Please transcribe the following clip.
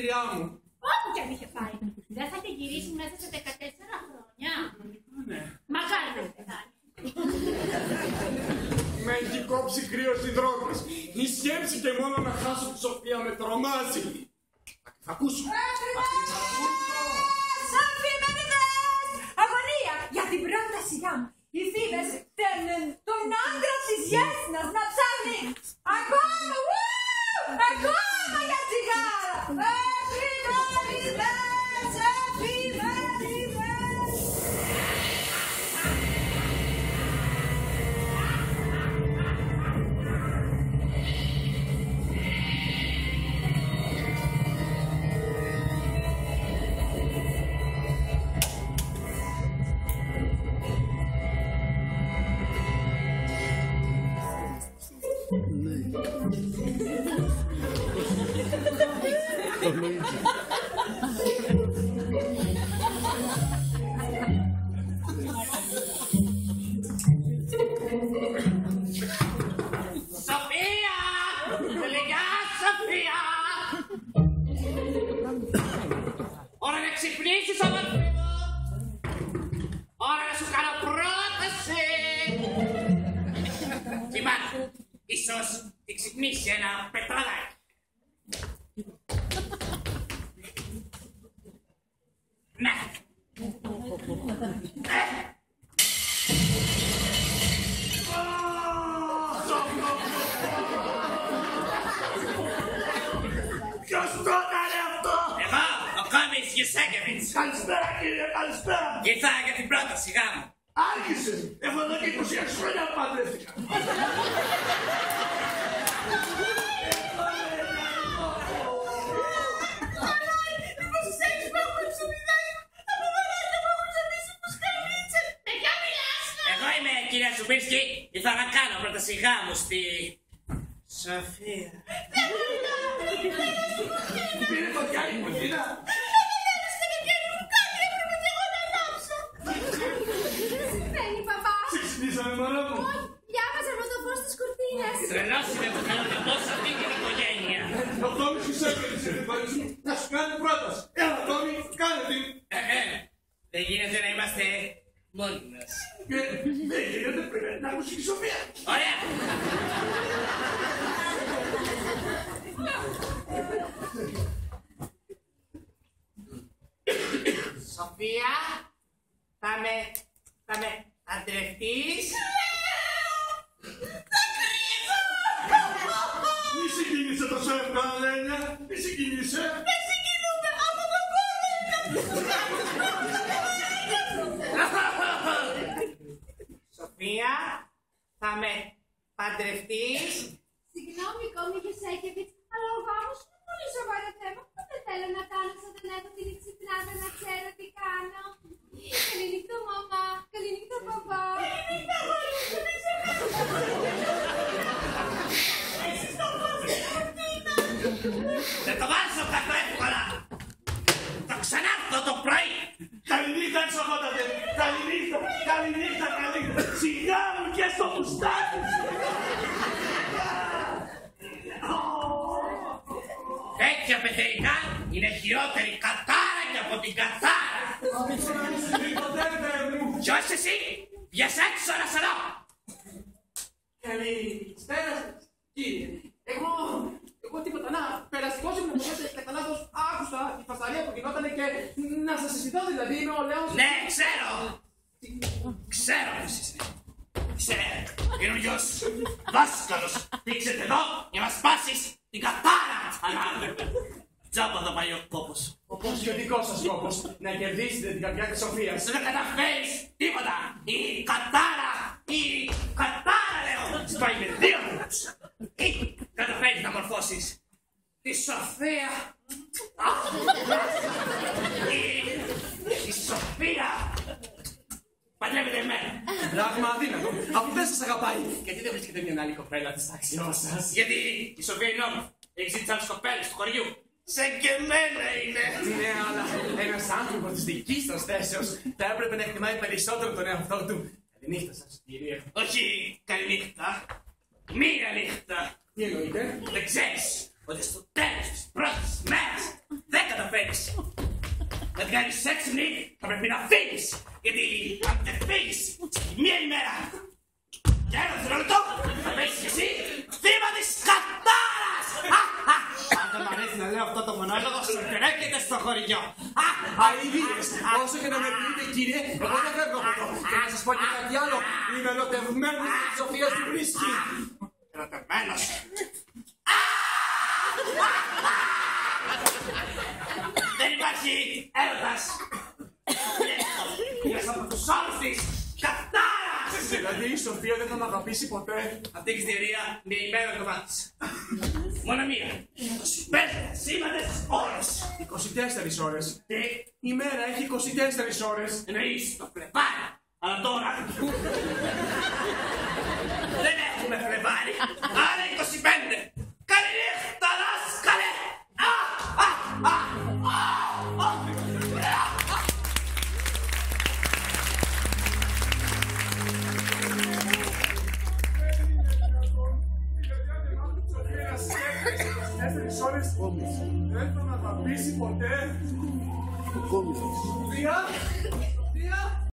αποδυτήριά μου. Όπου κι αν είχε πάει. Δεν θα την γυρίσει μέσα σε 14 χρόνια. Ναι. Μακάρι να την πεθάνει. Με έχει κόψει κρύο υδρότης. Η σκέψη και μόνο να χάσω τη Σοφία με τρομάζει. Θα ακούσω. Αφημερίδες! Αγωνία για την πρώτα σιγά μου. Οι φήβες στέλνουν τον άντρα της Γέσνας να ψάχνει ακόμα, ακόμα για τσιγάρα. Εφημερίδες, εφημερίδες. Σοφία! Τελικά, Σοφία! Ώρα να ξυπνήσεις, αδερφή μου! Ώρα να σου κάνω πρόταση! Κοιμάται, ίσως την ξυπνήσει ένα πετραδάκι. Ναι. Ποιος το έκανε αυτό? Εγώ, ο Κόμις Γιουσέκεβιτς. Καλησπέρα κύριε, καλησπέρα. Ήρθα για την πρόταση γάμου. Άργησες. Εγώ εδώ και 26 χρόνια παντρεύτηκα. Εγώ είμαι κυρία Σουμπίρσκι, ήρθα να κάνω πρόταση γάμου στη Σοφία. Πήρε το διάλειμμα μου, Κίνα. Συμβαίνει, παπά. Σε ξυπνήσαμε, μωρό μου. Διάβαζα εγώ το φως στις κουρτίνες. Τρελός είμαι που θέλω να μπω σε αυτή την οικογένεια. Ο Τόμις Γιουσέκεβιτς να σου κάνει πρόταση. Έλα, Τόμι, κάνε την. Δεν γίνεται να είμαστε μόνοι μας. Δεν γίνεται, πρέπει να ακούσει και η Σοφία. Ωραία. Σοφία, θα με αντρευτείς. Μη συγκίνησε τόσο εύκολα, Λένια. Μη συγκίνησε. Σοφία, θα με παντρευτείς. Συγγνώμη, Κόμι Γιουσέκεβιτς, αλλά ο γάμος είναι πολύ σοβαρό θέμα. Δεν θέλω να κάνω σαν δεν έχω την ξυπνάδα να ξέρω τι κάνω. Καληνύχτα, μαμά. Καληνύχτα, παπά. Καληνύχτα, αγορίτσα, δεν σε Δεν το βάζω καθόλου εύκολα. Θα ξανάρθω το πρωί. Καληνύχτα, εξοχότατε. Καληνύχτα, καληνύχτα, καληνύχτα. Σιγά μου και στο μουστάκι σου. Τέτοια παιδερικά είναι χειρότερη κατάρα και από την κατάρα. Ποιος εσύ, βγες έξω να σε δω. Καλησπέρα σας, κύριε. Εγώ τίποτα, να, περαστικός ήμουν, κατά λάθος άκουσα τη φασαρία που γινότανε και να σας συζητώ, δηλαδή είμαι ο Λέος. Ναι, ξέρω. Ξέρω ποιος είσαι. Είσαι καινούριος δάσκαλος. Δείξετε εδώ για να σπάσεις την κατάρα. Τζάμπα θα πάει ο κόπος. Όπως και ο δικός σας κόπος, να κερδίσετε την καρδιά της Σοφίας. Δεν καταφέρεις τίποτα. Η κατάρα λέω. Σπάει με δύο μήνες. Ή καταφέρεις να μορφώσεις τη Σοφία. Η Σοφία. Παντρεύεται εμένα. Πράγμα αδύνατο, αφού δεν σας αγαπάει. Γιατί δεν βρίσκεται μια άλλη κοπέλα της τάξιός σας. Γιατί η Σοφία είναι όμορφη. Έχει ζήσει άλλες κοπέλες του χωριού. Σαν και εμένα είναι. Ναι, αλλά ένας άνθρωπος της δικής σας θέσεως θα έπρεπε να εκτιμάει περισσότερο τον εαυτό του. Καληνύχτα σας, κύριε. Όχι καληνύχτα. Μία νύχτα. Τι εννοείτε? Δεν ξέρεις ότι στο τέλος της πρώτης μέρας δεν καταφέρεις. Να την κάνεις έξυπνη, θα πρέπει να φύγεις. Γιατί αν δεν φύγεις, στη μία ημέρα και ένα δευτερόλεπτο θα πέσεις κι εσύ θύμα της κατάρας. Πάντα μ' αρέσει να λέω αυτό το μονόλογο, σοκρέκεται στο χωριό. Αηδίες, όσο και να με πείτε κύριε, εγώ δεν φεύγω από εδώ. Και να σας πω και κάτι άλλο, είμαι ερωτευμένος με τη Σοφία στη βρίσκη. Ερωτευμένος. Δεν υπάρχει έρωτας. Ένας από τους όρους της κατάρας. Δηλαδή η Σοφία δεν θα με αγαπήσει ποτέ. Αυτή η θεωρία μια ημέρα το μάτι της. Μόνο μία. 25 σήμαντες ώρες. 24 ώρες. Τι Η μέρα έχει 24 ώρες. εννοείς το Φλεβάρι. Αλλά τώρα δεν έχουμε Φλεβάρι. Άρα 25. Καληνύχτα δάσκαλε. Ώρες δεν θα με αγαπήσει ποτέ. Σοφία!